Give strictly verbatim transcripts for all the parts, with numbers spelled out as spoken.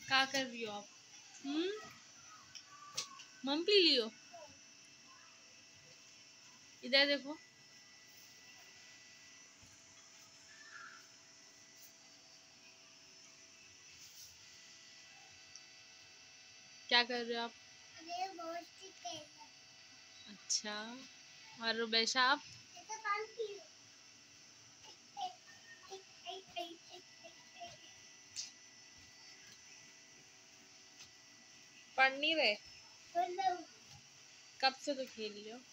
क्या कर रही हो आप? हम्म मम पी लियो। इधर देखो। क्या कर रहे हो आप? अच्छा, और रुबैशा आप? पढ़ नहीं रहे? कब से तो खेल रही हो?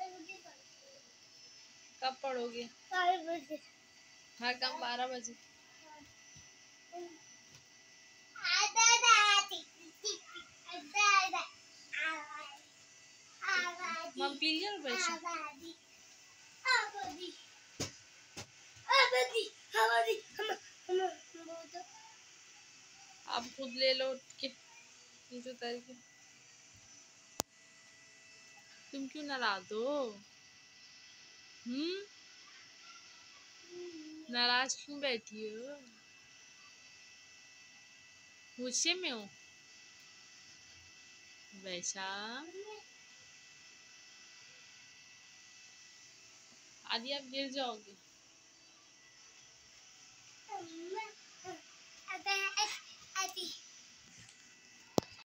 कब पढ़ोगे? हर काम बारह बजे। मम पी लिया रुबैशा? आप खुद ले लो उठ के नीचे उतर के। तुम क्यों नाराज हो? हम्म नाराज क्यों बैठी हो? गुस्से में हो वैसा? आदि आप गिर जाओगे।